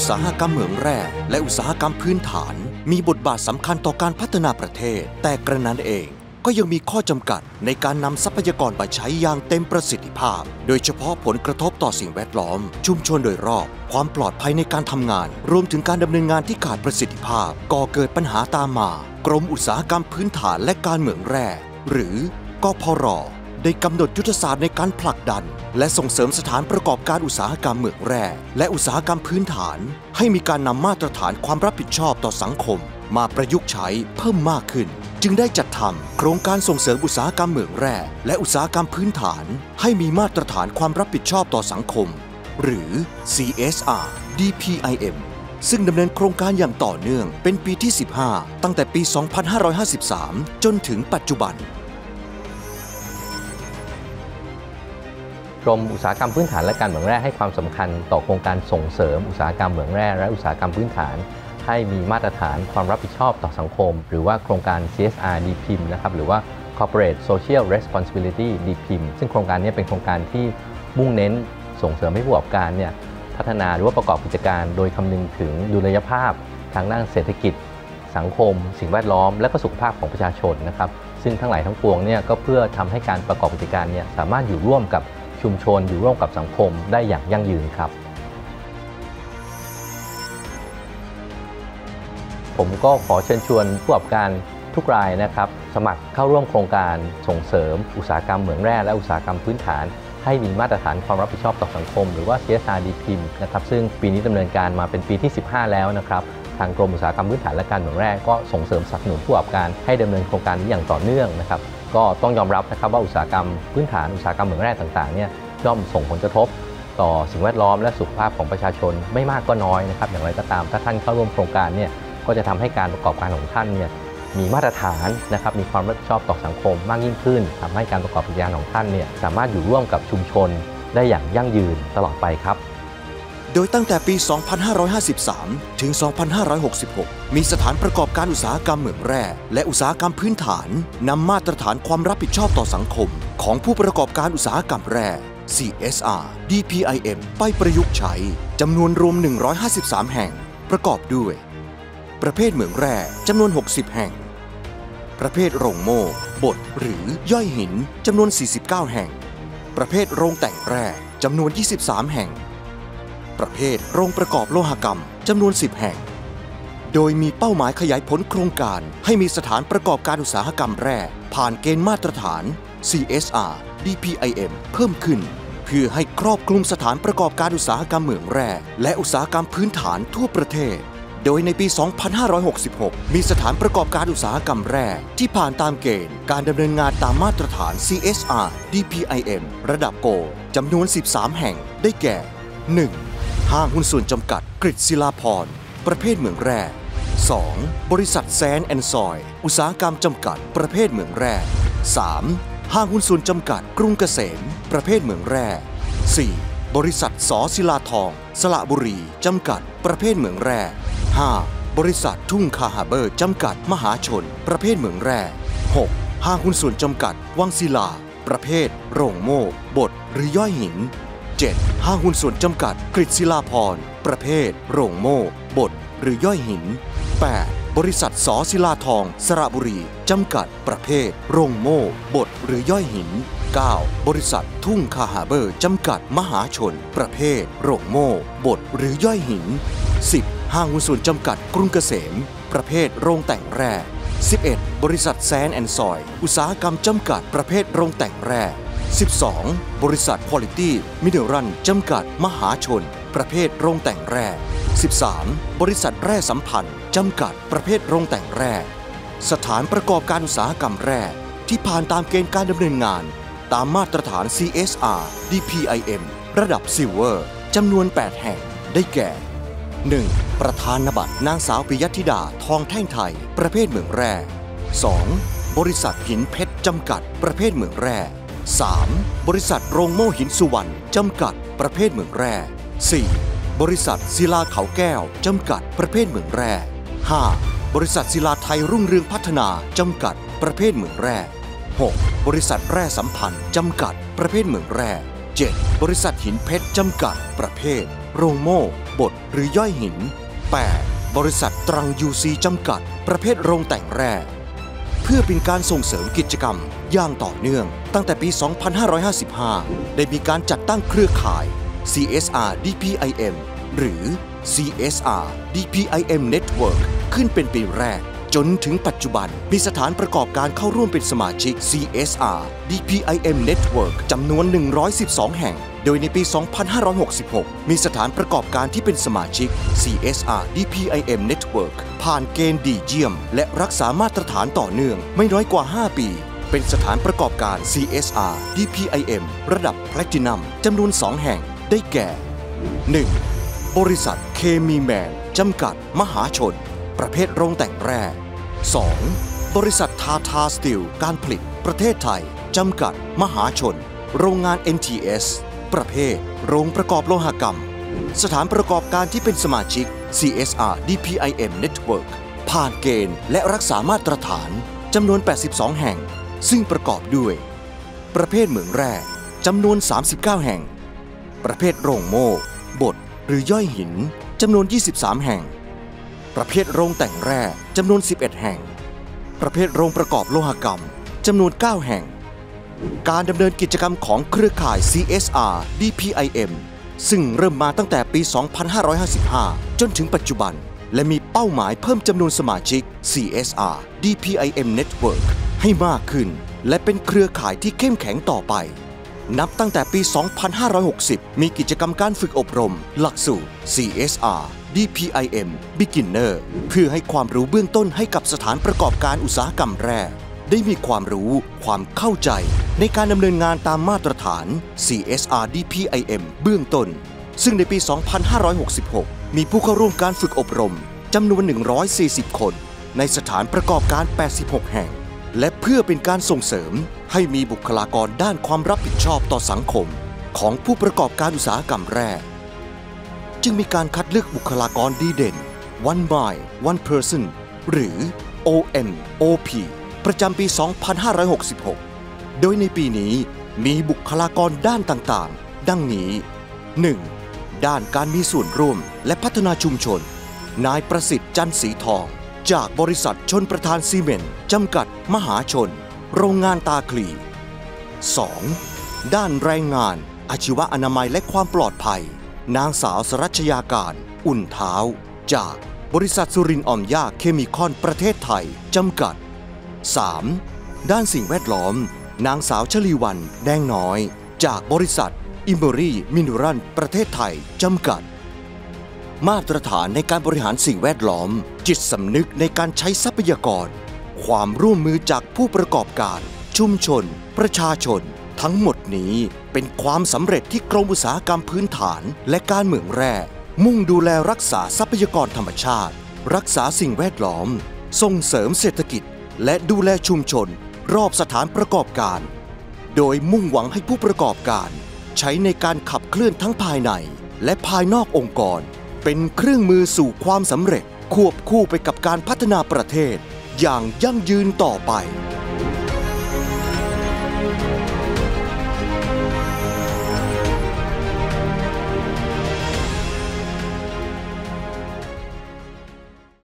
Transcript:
สาหกรรมเหมืองแร่และอุตสาหกรรมพื้นฐานมีบทบาทสำคัญต่อการพัฒนาประเทศแต่กระนั้นเองก็ยังมีข้อจำกัดในการนำทรัพยากรไปใช้อย่างเต็มประสิทธิภาพโดยเฉพาะผลกระทบต่อสิ่งแวดล้อมชุมชนโดยรอบความปลอดภัยในการทำงานรวมถึงการดำเนินงานที่ขาดประสิทธิภาพก่อเกิดปัญหาตามมากรมอุตสาหกรรมพื้นฐานและการเหมืองแร่หรือกพร.ได้กำหนดยุทธศาสตร์ในการผลักดันและส่งเสริมสถานประกอบการอุตสาหกรรมเหมืองแร่และอุตสาหกรรมพื้นฐานให้มีการนำมาตรฐานความรับผิดชอบต่อสังคมมาประยุกต์ใช้เพิ่มมากขึ้นจึงได้จัดทำโครงการส่งเสริมอุตสาหกรรมเหมืองแร่และอุตสาหกรรมพื้นฐานให้มีมาตรฐานความรับผิดชอบต่อสังคมหรือ CSR DPIM ซึ่งดำเนินโครงการอย่างต่อเนื่องเป็นปีที่ 15 ตั้งแต่ปี 2553 จนถึงปัจจุบันกรมอุตสาหกรรมพื้นฐานและการเหมืองแร่ให้ความสำคัญต่อโครงการส่งเสริมอุตสาหกรรมเหมืองแร่และอุตสาหกรรมพื้นฐานให้มีมาตรฐานความรับผิดชอบต่อสังคมหรือว่าโครงการ CSR DPIM นะครับหรือว่า Corporate Social Responsibility DPIM ซึ่งโครงการนี้เป็นโครงการที่มุ่งเน้นส่งเสริมให้ผู้ประกอบการพัฒนาหรือว่าประกอบกิจการโดยคำนึงถึงดุลยภาพทางด้านเศรษฐกิจสังคมสิ่งแวดล้อมและก็สุขภาพของประชาชนนะครับซึ่งทั้งหลายทั้งปวงก็เพื่อทำให้การประกอบกิจการสามารถอยู่ร่วมกับชุมชนอยู่ร่วมกับสังคมได้อย่างยั่งยืนครับผมก็ขอเชิญชวนผู้ประกอบการทุกรายนะครับสมัครเข้าร่วมโครงการส่งเสริมอุตสาหกรรมเหมืองแร่และอุตสาหกรรมพื้นฐานให้มีมาตรฐานความรับผิดชอบต่อสังคมหรือว่า CSR DPIM นะครับซึ่งปีนี้ดำเนินการมาเป็นปีที่ 15 แล้วนะครับทางกรมอุตสาหกรรมพื้นฐานและการเหมืองแร่ก็ส่งเสริมสนับสนุนผู้ประกอบการให้ดำเนินโครงการนี้อย่างต่อเนื่องนะครับก็ต้องยอมรับนะครับว่าอุตสาหกรรมพื้นฐานอุตสาหกรรมเหมืองแร่ต่างๆย่อมส่งผลกระทบต่อสิ่งแวดล้อมและสุขภาพของประชาชนไม่มากก็น้อยนะครับอย่างไรก็ตามถ้าท่านเข้าร่วมโครงการก็จะทำให้การประกอบการของท่านมีมาตรฐานนะครับมีความรับผิดชอบต่อสังคมมากยิ่งขึ้นทำให้การประกอบกิจการของท่านสามารถอยู่ร่วมกับชุมชนได้อย่างยั่งยืนตลอดไปครับโดยตั้งแต่ปี 2553 ถึง 2566 มีสถานประกอบการอุตสาหกรรมเหมืองแร่และอุตสาหกรรมพื้นฐานนำมาตรฐานความรับผิดชอบต่อสังคมของผู้ประกอบการอุตสาหกรรมแร่ CSR DPIM ไปประยุกต์ใช้จำนวนรวม 153 แห่งประกอบด้วยประเภทเหมืองแร่จำนวน 60 แห่งประเภทโรงโม่บดหรือย่อยหินจำนวน 49 แห่งประเภทโรงแต่งแร่จำนวน 23 แห่งประเภทโรงประกอบโลหกรรมจำนวน 10 แห่งโดยมีเป้าหมายขยายผลโครงการให้มีสถานประกอบการอุตสาหกรรมแร่ผ่านเกณฑ์มาตรฐาน CSR DPIM เพิ่มขึ้นเพื่อให้ครอบคลุมสถานประกอบการอุตสาหกรรมเหมืองแร่และอุตสาหกรรมพื้นฐานทั่วประเทศโดยในปี 2566 มีสถานประกอบการอุตสาหกรรมแร่ที่ผ่านตามเกณฑ์การดำเนินงานตามมาตรฐาน CSR DPIM ระดับโกจำนวน 13 แห่งได้แก่ 1. ห้างหุ้นส่วนจำกัดกฤษศิลาภรณ์ประเภทเหมืองแร่ 2. บริษัทแซนด์แอนด์ซอยล์อุตสาหกรรมจำกัดประเภทเหมืองแร่ 3. ห้างหุ้นส่วนจำกัดกรุงเกษมประเภทเหมืองแร่ 4. บริษัทส.ศิลาทองสระบุรีจำกัดประเภทเหมืองแร่ 5. บริษัททุ่งคาฮาเบอร์จำกัดมหาชนประเภทเหมืองแร่ 6. ห้างหุ้นส่วนจำกัดวังศิลาประเภทโรงโม่บดหรือย่อยหิน 7. ห้างหุ้นส่วนจำกัดกฤษศิลาภรณ์ประเภทโรงโม่บดหรือย่อยหิน 8. บริษัทส.ศิลาทองสระบุรีจำกัดประเภทโรงโม่บดหรือย่อยหิน 9. บริษัททุ่งคาฮาเบอร์จำกัดมหาชนประเภทโรงโม่บดหรือย่อยหิน 10. ห้างหุ้นส่วนจำกัดกรุงเกษมประเภทโรงแต่งแร่ 11. บริษัทแซนด์แอนด์ซอยล์อุตสาหกรรมจำกัดประเภทโรงแต่งแร่ 12. บริษัท Quality Mineral จำกัดมหาชนประเภทโรงแต่งแร่ 13. บริษัทแร่สัมพันธ์จำกัดประเภทโรงแต่งแร่สถานประกอบการอุตสาหกรรมแร่ที่ผ่านตามเกณฑ์การดำเนินงานตามมาตรฐาน CSR DPIM ระดับ Silver จำนวน 8 แห่งได้แก่ 1. ประธานบัตรนางสาวปิยธิดาทองแท่งไทยประเภทเหมืองแร่ 2. บริษัทหินเพชรจำกัดประเภทเหมืองแร่ 3. บริษัทโรงโม่หินสุวรรณจำกัดประเภทเหมืองแร่ 4. บริษัทศิลาเขาแก้วจำกัดประเภทเหมืองแร่ 5. บริษัทศิลาไทยรุ่งเรืองพัฒนาจำกัดประเภทเหมืองแร่ 6. บริษัทแร่สัมพันธ์จำกัดประเภทเหมืองแร่ 7. บริษัทหินเพชรจำกัดประเภทโรงโม่บบดหรือย่อยหิน 8. บริษัทตรัง UC จำกัดประเภทโรงแต่งแร่เพื่อเป็นการส่งเสริมกิจกรรมอย่างต่อเนื่องตั้งแต่ปี 2555 ได้มีการจัดตั้งเครือข่าย CSR DPIM หรือ CSR DPIM Network ขึ้นเป็นปีแรกจนถึงปัจจุบันมีสถานประกอบการเข้าร่วมเป็นสมาชิก CSR DPIM Network จำนวน 112 แห่งโดยในปี 2566 มีสถานประกอบการที่เป็นสมาชิก CSR DPIM Network ผ่านเกณฑ์ดีเยี่ยมและรักษามาตรฐานต่อเนื่องไม่น้อยกว่า 5 ปีเป็นสถานประกอบการ CSR DPIM ระดับแพลทินัมจำนวน 2 แห่งได้แก่ 1. บริษัทเคมีแมนจำกัดมหาชนประเภทโรงแต่งแร่ 2. บริษัททาทาสตีลการผลิตประเทศไทยจำกัดมหาชนโรงงาน NTS ประเภทโรงประกอบโลหกรรมสถานประกอบการที่เป็นสมาชิก CSR DPIM Network ผ่านเกณฑ์และรักษามาตรฐานจำนวน 82 แห่งซึ่งประกอบด้วยประเภทเหมืองแร่จำนวน 39 แห่งประเภทโรงโม่บดหรือย่อยหินจำนวน 23 แห่งประเภทโรงแต่งแร่จำนวน 11 แห่งประเภทโรงประกอบโลหกรรมจำนวน 9 แห่งการดำเนินกิจกรรมของเครือข่าย CSR DPIM ซึ่งเริ่มมาตั้งแต่ปี 2555 จนถึงปัจจุบันและมีเป้าหมายเพิ่มจำนวนสมาชิก CSR DPIM Network ให้มากขึ้นและเป็นเครือข่ายที่เข้มแข็งต่อไปนับตั้งแต่ปี 2560 มีกิจกรรมการฝึกอบรมหลักสูตร CSR DPIM Beginner เพื่อให้ความรู้เบื้องต้นให้กับสถานประกอบการอุตสาหกรรมแร่ได้มีความรู้ความเข้าใจในการดำเนินงานตามมาตรฐาน CSR DPIM เบื้องต้นซึ่งในปี 2566 มีผู้เข้าร่วมการฝึกอบรมจำนวน 140 คนในสถานประกอบการ 86 แห่งและเพื่อเป็นการส่งเสริมให้มีบุคลากรด้านความรับผิดชอบต่อสังคมของผู้ประกอบการอุตสาหกรรมแร่จึงมีการคัดเลือกบุคลากรดีเด่น One Mind One Person หรือ OMOP ประจำปี 2566 โดยในปีนี้มีบุคลากรด้านต่างๆดังนี้ 1. ด้านการมีส่วนร่วมและพัฒนาชุมชนนายประสิทธิ์จันทร์สีทองจากบริษัทชลประทานซีเมนต์จำกัดมหาชนโรงงานตาคลี 2. ด้านแรงงานอาชีวะอนามัยและความปลอดภัยนางสาวสรัชยาการอุ่นเท้าจากบริษัทสุรินทร์ออมยาเคมีคอนประเทศไทยจำกัด 3. ด้านสิ่งแวดล้อมนางสาวชลีวรรณแดงน้อยจากบริษัทอิมเบอรี่มินูรันประเทศไทยจำกัดมาตรฐานในการบริหารสิ่งแวดล้อมจิตสำนึกในการใช้ทรัพยากรความร่วมมือจากผู้ประกอบการชุมชนประชาชนทั้งหมดนี้เป็นความสำเร็จที่กรมอุตสาหกรรมพื้นฐานและการเมืองแร่มุ่งดูแลรักษาทรัพยากรธรรมชาติรักษาสิ่งแวดล้อมส่งเสริมเศรษฐกิจและดูแลชุมชนรอบสถานประกอบการโดยมุ่งหวังให้ผู้ประกอบการใช้ในการขับเคลื่อนทั้งภายในและภายนอกองค์กรเป็นเครื่องมือสู่ความสำเร็จควบคู่ไปกับการพัฒนาประเทศอย่างยั่งยืนต่อไป